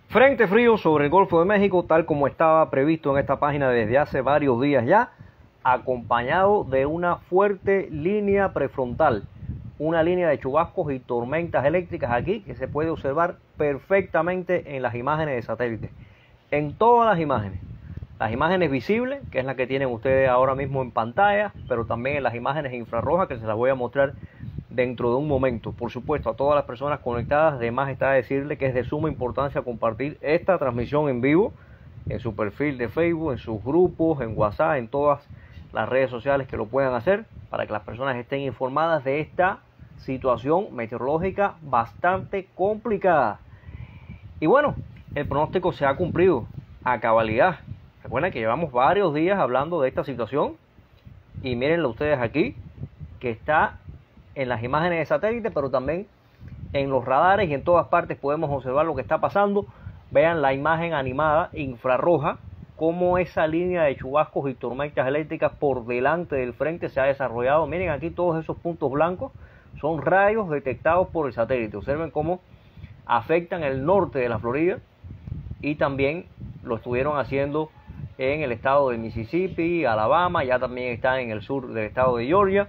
Frente frío sobre el Golfo de México, tal como estaba previsto en esta página desde hace varios días ya, acompañado de una fuerte línea prefrontal, una línea de chubascos y tormentas eléctricas aquí que se puede observar perfectamente en las imágenes de satélite, en todas las imágenes visibles, que es la que tienen ustedes ahora mismo en pantalla, pero también en las imágenes infrarrojas que se las voy a mostrar dentro de un momento. Por supuesto, a todas las personas conectadas, de más está decirle que es de suma importancia compartir esta transmisión en vivo en su perfil de Facebook, en sus grupos, en WhatsApp, en todas las redes sociales que lo puedan hacer, para que las personas estén informadas de esta situación meteorológica bastante complicada. Y bueno, el pronóstico se ha cumplido a cabalidad. Recuerden que llevamos varios días hablando de esta situación y mírenlo ustedes aquí, que está en las imágenes de satélite, pero también en los radares y en todas partes podemos observar lo que está pasando. Vean la imagen animada infrarroja, cómo esa línea de chubascos y tormentas eléctricas por delante del frente se ha desarrollado. Miren aquí todos esos puntos blancos, son rayos detectados por el satélite. Observen cómo afectan el norte de la Florida y también lo estuvieron haciendo en el estado de Mississippi, Alabama, ya también está en el sur del estado de Georgia,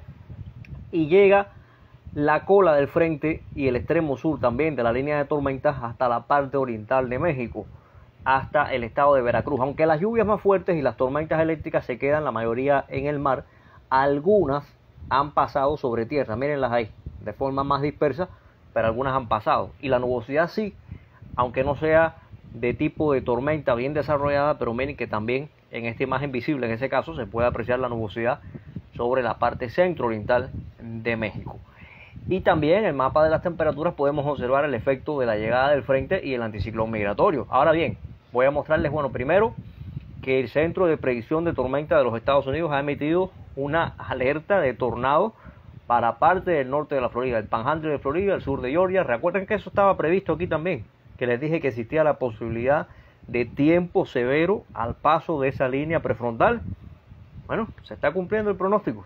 y llega la cola del frente y el extremo sur también de la línea de tormentas hasta la parte oriental de México, hasta el estado de Veracruz. Aunque las lluvias más fuertes y las tormentas eléctricas se quedan la mayoría en el mar, algunas han pasado sobre tierra, mírenlas ahí, de forma más dispersa, pero algunas han pasado. Y la nubosidad sí, aunque no sea de tipo de tormenta bien desarrollada, pero miren que también en esta imagen visible, en ese caso, se puede apreciar la nubosidad sobre la parte centro-oriental de México. Y también en el mapa de las temperaturas podemos observar el efecto de la llegada del frente y el anticiclón migratorio. Ahora bien, voy a mostrarles, bueno, primero que el Centro de Predicción de Tormenta de los Estados Unidos ha emitido una alerta de tornado para parte del norte de la Florida, el Panhandle de Florida, el sur de Georgia. Recuerden que eso estaba previsto aquí también, que les dije que existía la posibilidad de tiempo severo al paso de esa línea prefrontal. Bueno, se está cumpliendo el pronóstico.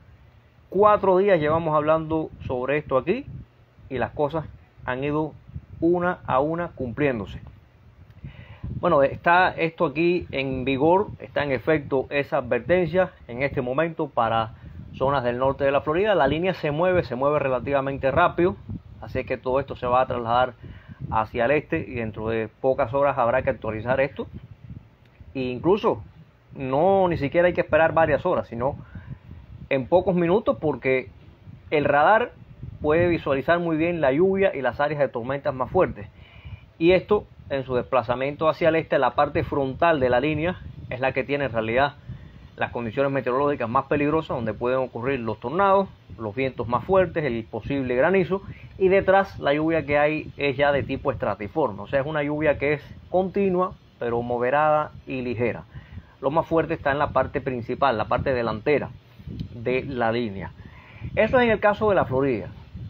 4 días llevamos hablando sobre esto aquí y las cosas han ido una a una cumpliéndose. Bueno, está esto aquí en vigor, está en efecto esa advertencia en este momento para zonas del norte de la Florida. La línea se mueve relativamente rápido, así que todo esto se va a trasladar hacia el este y dentro de pocas horas habrá que actualizar esto. E incluso ni siquiera hay que esperar varias horas, sino en pocos minutos, porque el radar puede visualizar muy bien la lluvia y las áreas de tormentas más fuertes. Y esto, en su desplazamiento hacia el este, la parte frontal de la línea es la que tiene en realidad las condiciones meteorológicas más peligrosas, donde pueden ocurrir los tornados, los vientos más fuertes, el posible granizo, y detrás la lluvia que hay es ya de tipo estratiforme, o sea, es una lluvia que es continua, pero moderada y ligera. Lo más fuerte está en la parte principal, la parte delantera de la línea. Eso es en el caso de la Florida.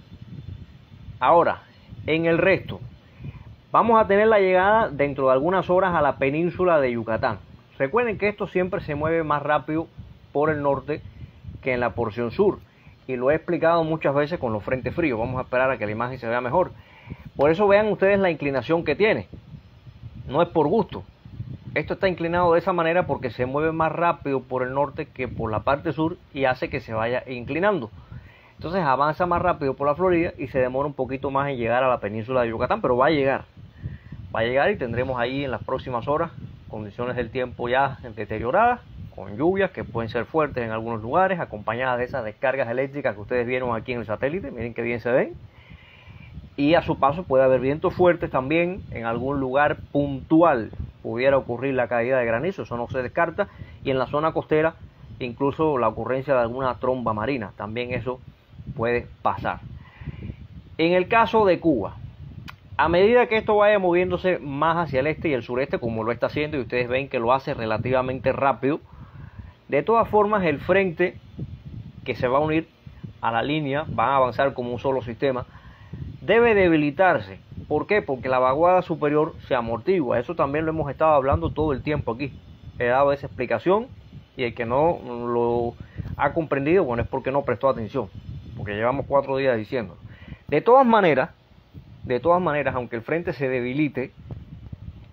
Ahora, en el resto, vamos a tener la llegada dentro de algunas horas a la península de Yucatán. Recuerden que esto siempre se mueve más rápido por el norte que en la porción sur, y lo he explicado muchas veces con los frentes fríos. Vamos a esperar a que la imagen se vea mejor. Por eso vean ustedes la inclinación que tiene. No es por gusto. Esto está inclinado de esa manera porque se mueve más rápido por el norte que por la parte sur y hace que se vaya inclinando. Entonces avanza más rápido por la Florida y se demora un poquito más en llegar a la península de Yucatán, pero va a llegar. Va a llegar y tendremos ahí en las próximas horas condiciones del tiempo ya deterioradas, con lluvias que pueden ser fuertes en algunos lugares, acompañadas de esas descargas eléctricas que ustedes vieron aquí en el satélite. Miren qué bien se ven. Y a su paso puede haber vientos fuertes también en algún lugar puntual. Pudiera ocurrir la caída de granizo, eso no se descarta. Y en la zona costera, incluso la ocurrencia de alguna tromba marina, también eso puede pasar. En el caso de Cuba, a medida que esto vaya moviéndose más hacia el este y el sureste, como lo está haciendo, y ustedes ven que lo hace relativamente rápido, de todas formas el frente que se va a unir a la línea, van a avanzar como un solo sistema, debe debilitarse. ¿Por qué? Porque la vaguada superior se amortigua. Eso también lo hemos estado hablando todo el tiempo aquí. He dado esa explicación y el que no lo ha comprendido, bueno, es porque no prestó atención, porque llevamos 4 días diciendo. De todas maneras, aunque el frente se debilite,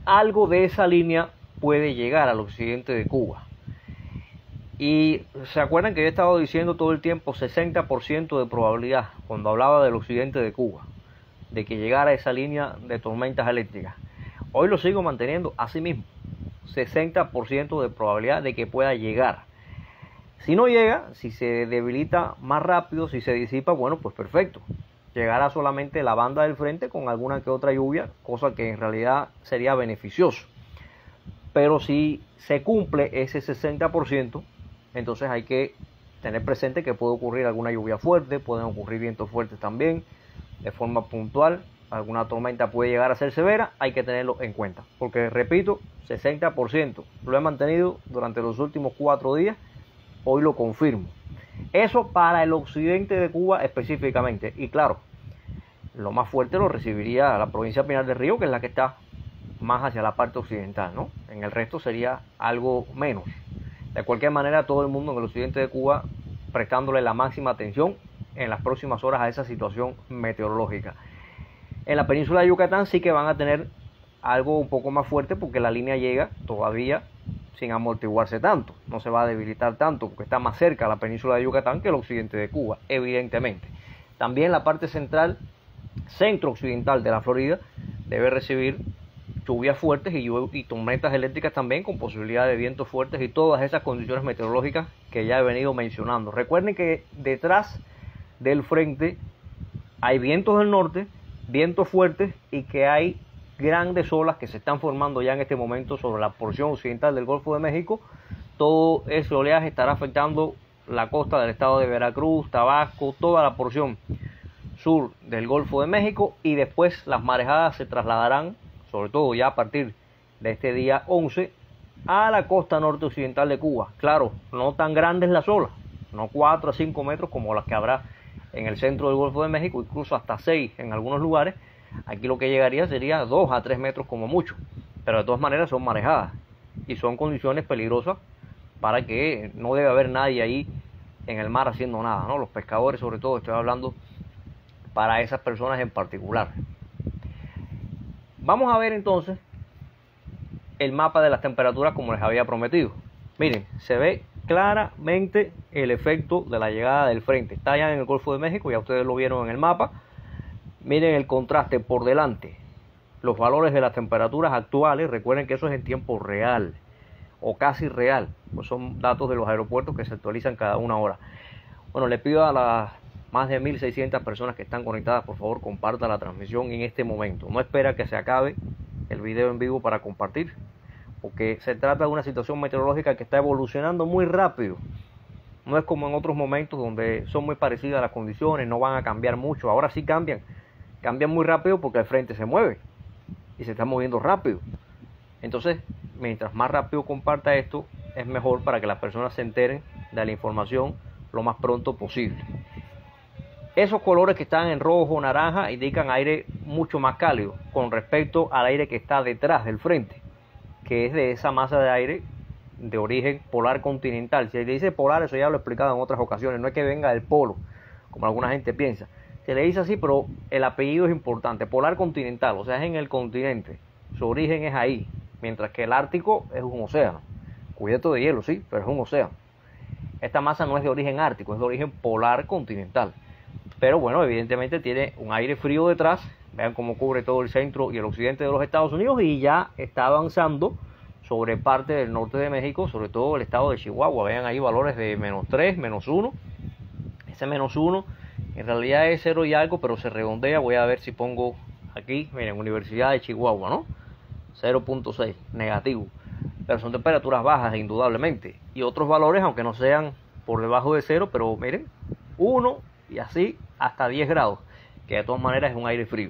algo de esa línea puede llegar al occidente de Cuba. Y se acuerdan que yo he estado diciendo todo el tiempo 60% de probabilidad cuando hablaba del occidente de Cuba, de que llegara esa línea de tormentas eléctricas. Hoy lo sigo manteniendo así mismo, 60% de probabilidad de que pueda llegar. Si no llega, si se debilita más rápido, si se disipa, bueno, pues perfecto. Llegará solamente la banda del frente con alguna que otra lluvia, cosa que en realidad sería beneficioso. Pero si se cumple ese 60%, entonces hay que tener presente que puede ocurrir alguna lluvia fuerte, pueden ocurrir vientos fuertes también, de forma puntual. Alguna tormenta puede llegar a ser severa, hay que tenerlo en cuenta. Porque, repito, 60%. Lo he mantenido durante los últimos 4 días, hoy lo confirmo. Eso para el occidente de Cuba específicamente. Y claro, lo más fuerte lo recibiría la provincia de Pinar del Río, que es la que está más hacia la parte occidental, ¿no? En el resto sería algo menos. De cualquier manera, todo el mundo en el occidente de Cuba prestándole la máxima atención en las próximas horas a esa situación meteorológica. En la península de Yucatán sí que van a tener algo un poco más fuerte porque la línea llega todavía sin amortiguarse tanto. No se va a debilitar tanto porque está más cerca la península de Yucatán que el occidente de Cuba, evidentemente. También la parte central, centro-occidental de la Florida, debe recibir lluvias fuertes y tormentas eléctricas también, con posibilidad de vientos fuertes y todas esas condiciones meteorológicas que ya he venido mencionando. Recuerden que detrás del frente hay vientos del norte, vientos fuertes, y que hay grandes olas que se están formando ya en este momento sobre la porción occidental del Golfo de México. Todo ese oleaje estará afectando la costa del estado de Veracruz, Tabasco, toda la porción sur del Golfo de México, y después las marejadas se trasladarán, sobre todo ya a partir de este día 11, a la costa norte occidental de Cuba. Claro, no tan grandes las olas, no 4 a 5 metros como las que habrá en el centro del Golfo de México, incluso hasta 6 en algunos lugares. Aquí lo que llegaría sería 2 a 3 metros como mucho, pero de todas maneras son marejadas y son condiciones peligrosas para que no debe haber nadie ahí en el mar haciendo nada, ¿no? Los pescadores, sobre todo, estoy hablando para esas personas en particular. Vamos a ver entonces el mapa de las temperaturas como les había prometido. Miren, se ve claramente el efecto de la llegada del frente. Está allá en el Golfo de México, ya ustedes lo vieron en el mapa. Miren el contraste por delante. Los valores de las temperaturas actuales, recuerden que eso es en tiempo real o casi real, pues son datos de los aeropuertos que se actualizan cada una hora. Bueno, le pido a las más de 1.600 personas que están conectadas, por favor, compartan la transmisión en este momento. No espera que se acabe el video en vivo para compartir, porque se trata de una situación meteorológica que está evolucionando muy rápido. No es como en otros momentos donde son muy parecidas las condiciones, no van a cambiar mucho. Ahora sí cambian muy rápido porque el frente se mueve y se está moviendo rápido. Entonces, mientras más rápido comparta esto, es mejor para que las personas se enteren de la información lo más pronto posible. Esos colores que están en rojo, naranja, indican aire mucho más cálido con respecto al aire que está detrás del frente, que es de esa masa de aire de origen polar continental. Si le dice polar, eso ya lo he explicado en otras ocasiones, no es que venga del polo, como alguna gente piensa. Se le dice así, pero el apellido es importante, polar continental, o sea, es en el continente, su origen es ahí, mientras que el Ártico es un océano, cubierto de hielo, sí, pero es un océano. Esta masa no es de origen ártico, es de origen polar continental. Pero bueno, evidentemente tiene un aire frío detrás. Vean cómo cubre todo el centro y el occidente de los Estados Unidos, y ya está avanzando sobre parte del norte de México, sobre todo el estado de Chihuahua. Vean ahí valores de -3, -1. Ese -1 en realidad es 0 y algo, pero se redondea. Voy a ver si pongo aquí, miren, Universidad de Chihuahua, ¿no? 0.6, negativo. Pero son temperaturas bajas, indudablemente. Y otros valores, aunque no sean por debajo de 0, pero miren, 1 y así hasta 10 grados, que de todas maneras es un aire frío.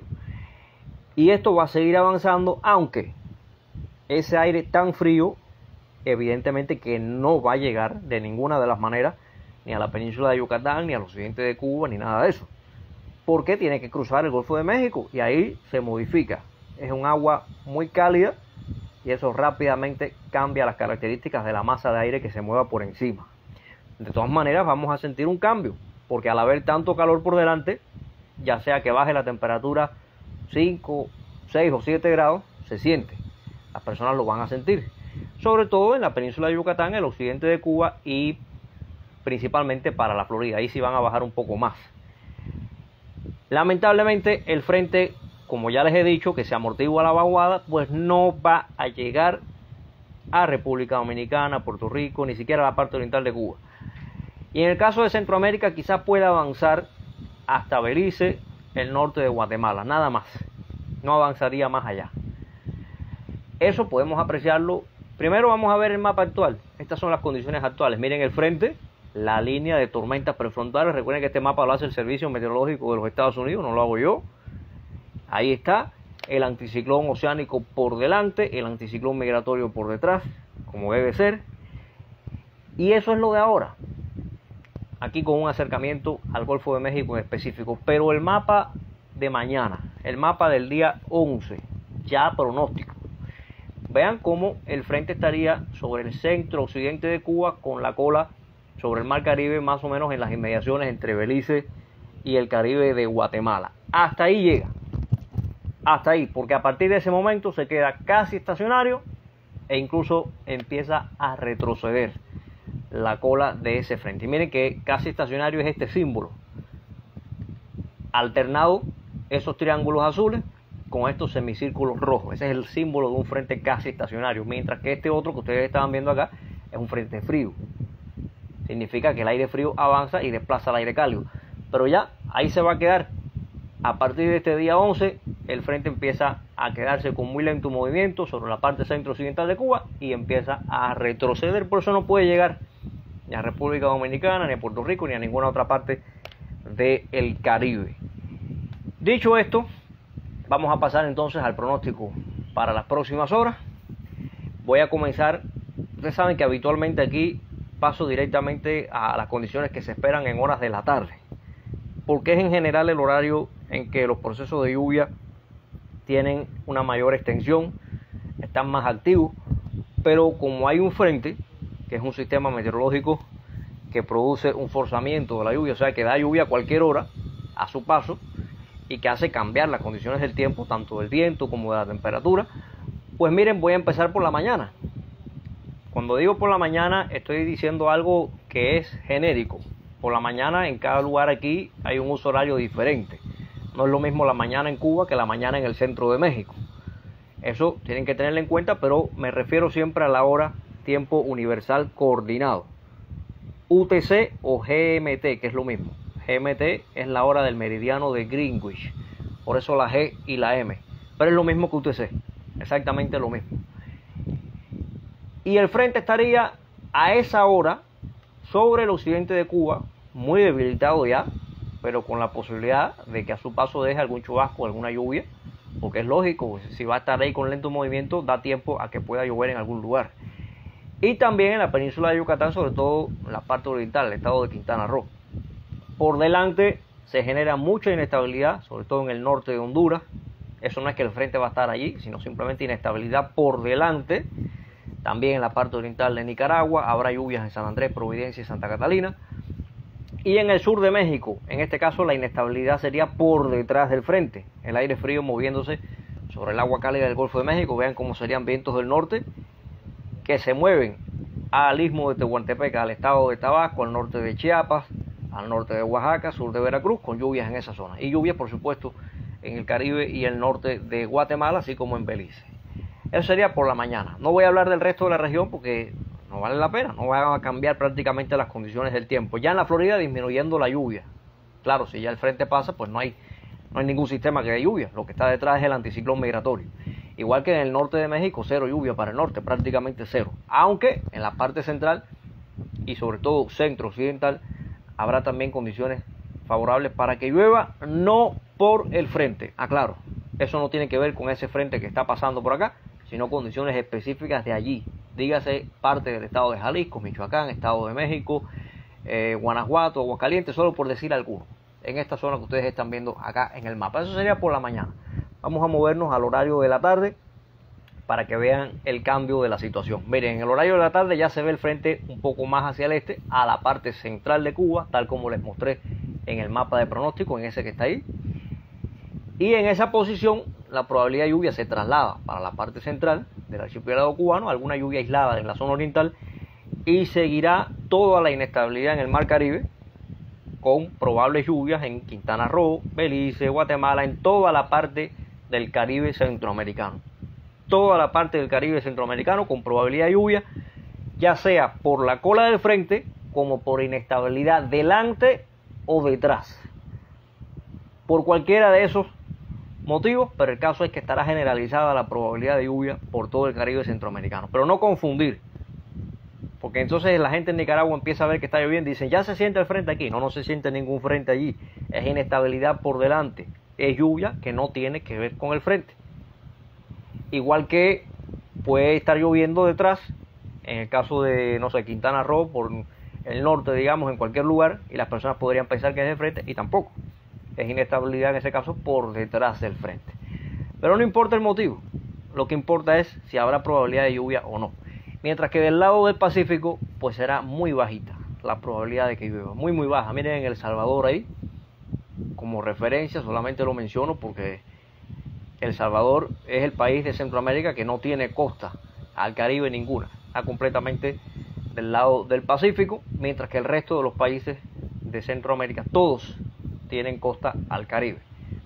Y esto va a seguir avanzando, aunque ese aire tan frío, evidentemente que no va a llegar de ninguna de las maneras, ni a la península de Yucatán, ni al occidente de Cuba, ni nada de eso. Porque tiene que cruzar el Golfo de México y ahí se modifica. Es un agua muy cálida y eso rápidamente cambia las características de la masa de aire que se mueva por encima. De todas maneras vamos a sentir un cambio, porque al haber tanto calor por delante, ya sea que baje la temperatura 5, 6 o 7 grados, se siente. las personas lo van a sentir, sobre todo en la península de Yucatán, el occidente de Cuba y principalmente para la Florida. Ahí sí van a bajar un poco más. Lamentablemente el frente, como ya les he dicho, que se amortigua la vaguada, pues no va a llegar a República Dominicana, Puerto Rico, ni siquiera a la parte oriental de Cuba. Y en el caso de Centroamérica quizás pueda avanzar hasta Belice, el norte de Guatemala, nada más. No avanzaría más allá. Eso podemos apreciarlo. Primero vamos a ver el mapa actual. Estas son las condiciones actuales. Miren el frente, la línea de tormentas prefrontales. Recuerden que este mapa lo hace el Servicio Meteorológico de los Estados Unidos, no lo hago yo. Ahí está el anticiclón oceánico por delante, el anticiclón migratorio por detrás, como debe ser. Y eso es lo de ahora. Aquí con un acercamiento al Golfo de México en específico. Pero el mapa de mañana, el mapa del día 11, ya pronóstico. Vean cómo el frente estaría sobre el centro occidente de Cuba con la cola sobre el mar Caribe, más o menos en las inmediaciones entre Belice y el Caribe de Guatemala. Hasta ahí llega. Hasta ahí, porque a partir de ese momento se queda casi estacionario e incluso empieza a retroceder la cola de ese frente. Y miren que casi estacionario es este símbolo. Alternado esos triángulos azules con estos semicírculos rojos. Ese es el símbolo de un frente casi estacionario. Mientras que este otro que ustedes estaban viendo acá es un frente frío. Significa que el aire frío avanza y desplaza el aire cálido. Pero ya ahí se va a quedar. A partir de este día 11, el frente empieza a quedarse con muy lento movimiento sobre la parte centro-occidental de Cuba y empieza a retroceder. Por eso no puede llegar ni a República Dominicana, ni a Puerto Rico, ni a ninguna otra parte del Caribe. Dicho esto, vamos a pasar entonces al pronóstico para las próximas horas. Voy a comenzar. Ustedes saben que habitualmente aquí paso directamente a las condiciones que se esperan en horas de la tarde, porque es en general el horario en que los procesos de lluvia tienen una mayor extensión, están más activos, pero como hay un frente, que es un sistema meteorológico que produce un forzamiento de la lluvia, o sea que da lluvia a cualquier hora a su paso y que hace cambiar las condiciones del tiempo, tanto del viento como de la temperatura, pues miren, voy a empezar por la mañana. Cuando digo por la mañana estoy diciendo algo que es genérico. Por la mañana en cada lugar aquí hay un uso horario diferente. No es lo mismo la mañana en Cuba que la mañana en el centro de México. Eso tienen que tenerlo en cuenta, pero me refiero siempre a la hora tiempo universal coordinado. UTC o GMT, que es lo mismo. GMT es la hora del meridiano de Greenwich. Por eso la G y la M. Pero es lo mismo que UTC. Exactamente lo mismo. Y el frente estaría a esa hora sobre el occidente de Cuba, muy debilitado ya, pero con la posibilidad de que a su paso deje algún chubasco, alguna lluvia, porque es lógico, si va a estar ahí con lento movimiento, da tiempo a que pueda llover en algún lugar. Y también en la península de Yucatán, sobre todo en la parte oriental, el estado de Quintana Roo. Por delante se genera mucha inestabilidad, sobre todo en el norte de Honduras. Eso no es que el frente va a estar allí, sino simplemente inestabilidad por delante. También en la parte oriental de Nicaragua habrá lluvias en San Andrés, Providencia y Santa Catalina. Y en el sur de México, en este caso la inestabilidad sería por detrás del frente. El aire frío moviéndose sobre el agua cálida del Golfo de México. Vean cómo serían vientos del norte que se mueven al istmo de Tehuantepec, al estado de Tabasco, al norte de Chiapas, al norte de Oaxaca, sur de Veracruz, con lluvias en esa zona. Y lluvias, por supuesto, en el Caribe y el norte de Guatemala, así como en Belice. Eso sería por la mañana. No voy a hablar del resto de la región porque no vale la pena. No van a cambiar prácticamente las condiciones del tiempo. Ya en la Florida disminuyendo la lluvia. Claro, si ya el frente pasa, pues no hay ningún sistema que dé lluvia. Lo que está detrás es el anticiclón migratorio. Igual que en el norte de México, cero lluvia para el norte, prácticamente cero. Aunque en la parte central y sobre todo centro-occidental habrá también condiciones favorables para que llueva, no por el frente. Aclaro, eso no tiene que ver con ese frente que está pasando por acá, sino condiciones específicas de allí. Dígase parte del estado de Jalisco, Michoacán, estado de México, Guanajuato, Aguascalientes, solo por decir alguno, en esta zona que ustedes están viendo acá en el mapa. Eso sería por la mañana. Vamos a movernos al horario de la tarde para que vean el cambio de la situación. Miren, en el horario de la tarde ya se ve el frente un poco más hacia el este, a la parte central de Cuba, tal como les mostré en el mapa de pronóstico, en ese que está ahí. Y en esa posición la probabilidad de lluvia se traslada para la parte central del archipiélago cubano, alguna lluvia aislada en la zona oriental, y seguirá toda la inestabilidad en el Mar Caribe, con probables lluvias en Quintana Roo, Belice, Guatemala, en toda la parte del Caribe centroamericano. Toda la parte del Caribe centroamericano con probabilidad de lluvia, ya sea por la cola del frente como por inestabilidad delante o detrás. Por cualquiera de esos motivos, pero el caso es que estará generalizada la probabilidad de lluvia por todo el Caribe centroamericano. Pero no confundir, porque entonces la gente en Nicaragua empieza a ver que está lloviendo y dicen, ya se siente el frente aquí. No, no se siente ningún frente allí. Es inestabilidad por delante. Es lluvia que no tiene que ver con el frente. Igual que puede estar lloviendo detrás, en el caso de, no sé, Quintana Roo, por el norte, digamos, en cualquier lugar, y las personas podrían pensar que es de frente, y tampoco. Es inestabilidad en ese caso por detrás del frente. Pero no importa el motivo. Lo que importa es si habrá probabilidad de lluvia o no. Mientras que del lado del Pacífico, pues será muy bajita la probabilidad de que llueva. Muy, muy baja. Miren en El Salvador ahí, como referencia, solamente lo menciono porque El Salvador es el país de Centroamérica que no tiene costa al Caribe ninguna. Está completamente del lado del Pacífico, mientras que el resto de los países de Centroamérica, todos tienen costa al Caribe.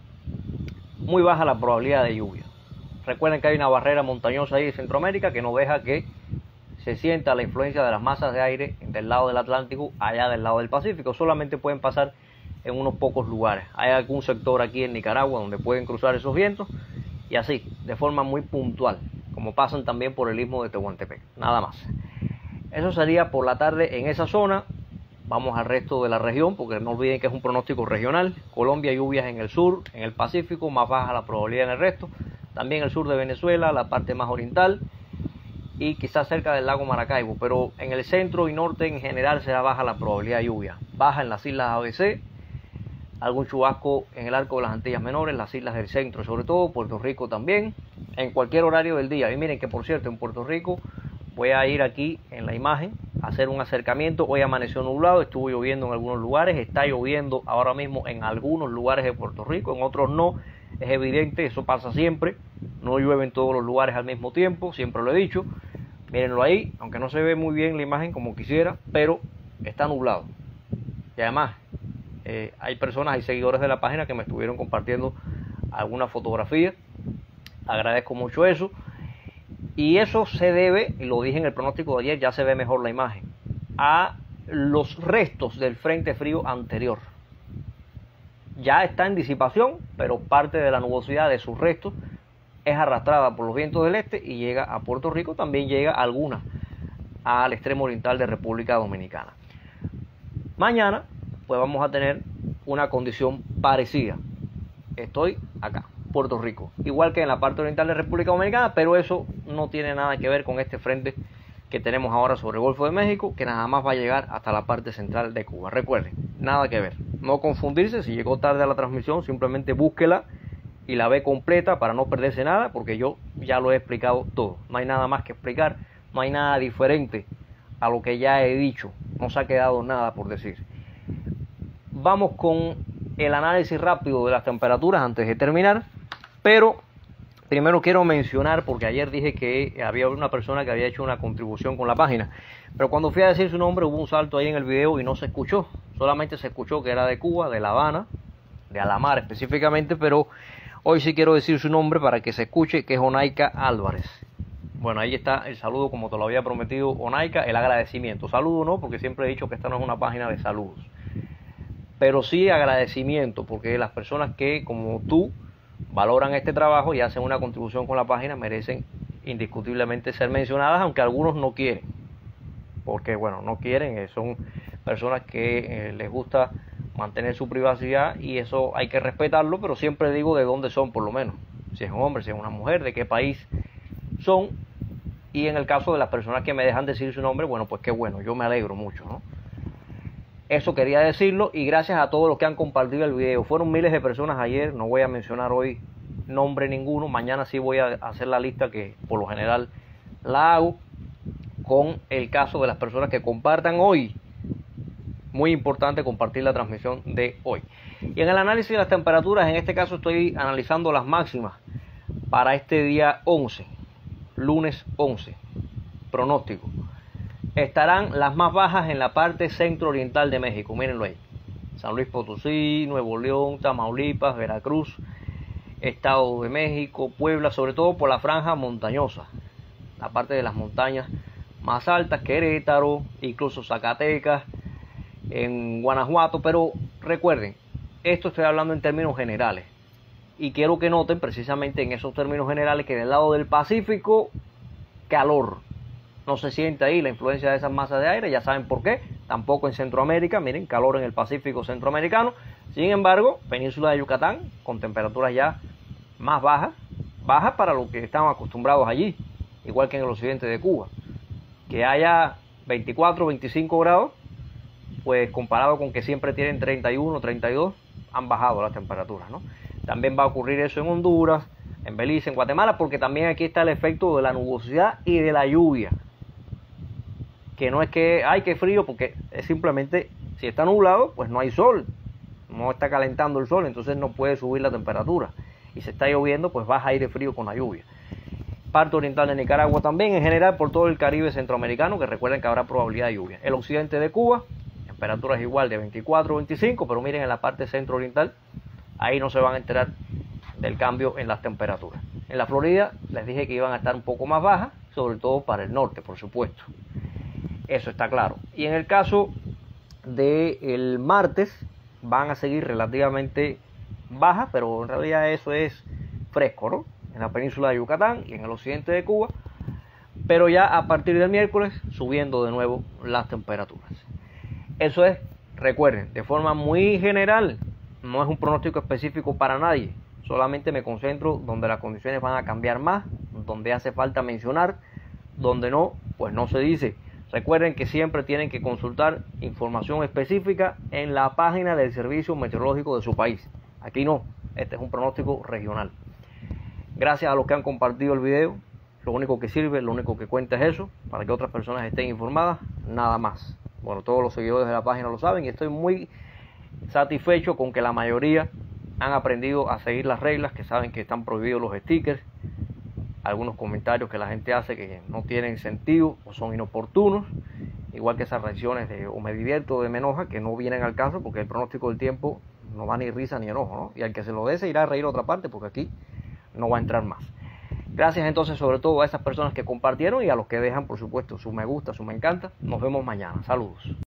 Muy baja la probabilidad de lluvia. Recuerden que hay una barrera montañosa ahí de Centroamérica que no deja que se sienta la influencia de las masas de aire del lado del Atlántico allá del lado del Pacífico. Solamente pueden pasar en unos pocos lugares. Hay algún sector aquí en Nicaragua donde pueden cruzar esos vientos y así, de forma muy puntual, como pasan también por el istmo de Tehuantepec. Nada más. Eso sería por la tarde en esa zona. Vamos al resto de la región, porque no olviden que es un pronóstico regional. Colombia, lluvias en el sur, en el Pacífico, más baja la probabilidad en el resto. También el sur de Venezuela, la parte más oriental y quizás cerca del lago Maracaibo. Pero en el centro y norte en general será baja la probabilidad de lluvia. Baja en las islas ABC, algún chubasco en el arco de las Antillas Menores, las islas del centro sobre todo, Puerto Rico también, en cualquier horario del día. Y miren que por cierto en Puerto Rico, voy a ir aquí en la imagen a hacer un acercamiento. Hoy amaneció nublado, estuvo lloviendo en algunos lugares, está lloviendo ahora mismo en algunos lugares de Puerto Rico, en otros no. Es evidente, eso pasa siempre, no llueve en todos los lugares al mismo tiempo, siempre lo he dicho. Mírenlo ahí, aunque no se ve muy bien la imagen como quisiera, pero está nublado. Y además, hay personas, hay seguidores de la página que me estuvieron compartiendo algunas fotografías. Agradezco mucho eso. Y eso se debe, y lo dije en el pronóstico de ayer, ya se ve mejor la imagen, a los restos del frente frío anterior. Ya está en disipación, pero parte de la nubosidad de sus restos es arrastrada por los vientos del este y llega a Puerto Rico. También llega alguna al extremo oriental de República Dominicana. Mañana pues vamos a tener una condición parecida. Estoy acá, Puerto Rico, igual que en la parte oriental de República Dominicana, pero eso no tiene nada que ver con este frente que tenemos ahora sobre el Golfo de México, que nada más va a llegar hasta la parte central de Cuba. Recuerden, nada que ver, no confundirse. Si llegó tarde a la transmisión, simplemente búsquela y la ve completa para no perderse nada, porque yo ya lo he explicado todo. No hay nada más que explicar, no hay nada diferente a lo que ya he dicho, no se ha quedado nada por decir. Vamos con el análisis rápido de las temperaturas antes de terminar, pero primero quiero mencionar, porque ayer dije que había una persona que había hecho una contribución con la página, pero cuando fui a decir su nombre hubo un salto ahí en el video y no se escuchó, solamente se escuchó que era de Cuba, de La Habana, de Alamar específicamente, pero hoy sí quiero decir su nombre para que se escuche, que es Onaika Álvarez. Bueno, ahí está el saludo como te lo había prometido, Onaika, el agradecimiento. Saludo no, porque siempre he dicho que esta no es una página de saludos, pero sí agradecimiento, porque las personas que, como tú, valoran este trabajo y hacen una contribución con la página merecen indiscutiblemente ser mencionadas, aunque algunos no quieren, porque bueno, no quieren, son personas que les gusta mantener su privacidad y eso hay que respetarlo, pero siempre digo de dónde son, por lo menos, si es un hombre, si es una mujer, de qué país son. Y en el caso de las personas que me dejan decir su nombre, bueno, pues qué bueno, yo me alegro mucho, ¿no? Eso quería decirlo, y gracias a todos los que han compartido el video. Fueron miles de personas ayer, no voy a mencionar hoy nombre ninguno. Mañana sí voy a hacer la lista, que por lo general la hago, con el caso de las personas que compartan hoy. Muy importante compartir la transmisión de hoy. Y en el análisis de las temperaturas, en este caso estoy analizando las máximas para este día 11, lunes 11, pronóstico. Estarán las más bajas en la parte centro-oriental de México, mírenlo ahí. San Luis Potosí, Nuevo León, Tamaulipas, Veracruz, Estado de México, Puebla, sobre todo por la franja montañosa, la parte de las montañas más altas, Querétaro, incluso Zacatecas, en Guanajuato, pero recuerden, esto estoy hablando en términos generales y quiero que noten precisamente en esos términos generales que del lado del Pacífico, calor. No se siente ahí la influencia de esas masas de aire, ya saben por qué. Tampoco en Centroamérica, miren, calor en el Pacífico centroamericano. Sin embargo, península de Yucatán con temperaturas ya más bajas para lo que estamos acostumbrados allí, igual que en el occidente de Cuba. Que haya 24, 25 grados, pues comparado con que siempre tienen 31, 32, han bajado las temperaturas, ¿no? También va a ocurrir eso en Honduras, en Belice, en Guatemala, porque también aquí está el efecto de la nubosidad y de la lluvia. Que no es que, ay, qué frío, porque es simplemente, si está nublado, pues no hay sol, no está calentando el sol, entonces no puede subir la temperatura. Y si está lloviendo, pues baja aire frío con la lluvia. Parte oriental de Nicaragua también, en general por todo el Caribe centroamericano, que recuerden que habrá probabilidad de lluvia. El occidente de Cuba, temperaturas igual de 24 o 25, pero miren en la parte centro-oriental, ahí no se van a enterar del cambio en las temperaturas. En la Florida les dije que iban a estar un poco más bajas, sobre todo para el norte, por supuesto. Eso está claro. Y en el caso del martes, van a seguir relativamente bajas, pero en realidad eso es fresco, ¿no? En la península de Yucatán y en el occidente de Cuba. Pero ya a partir del miércoles, subiendo de nuevo las temperaturas. Eso es, recuerden, de forma muy general, no es un pronóstico específico para nadie. Solamente me concentro donde las condiciones van a cambiar más, donde hace falta mencionar, donde no, pues no se dice. Recuerden que siempre tienen que consultar información específica en la página del Servicio Meteorológico de su país. Aquí no, este es un pronóstico regional. Gracias a los que han compartido el video. Lo único que sirve, lo único que cuenta es eso, para que otras personas estén informadas, nada más. Bueno, todos los seguidores de la página lo saben y estoy muy satisfecho con que la mayoría han aprendido a seguir las reglas, que saben que están prohibidos los stickers, algunos comentarios que la gente hace que no tienen sentido o son inoportunos, igual que esas reacciones de o me divierto o de me enoja, que no vienen al caso porque el pronóstico del tiempo no va ni risa ni enojo, ¿no? Y al que se lo dé se irá a reír a otra parte porque aquí no va a entrar más. Gracias entonces sobre todo a esas personas que compartieron y a los que dejan por supuesto su me gusta, su me encanta. Nos vemos mañana. Saludos.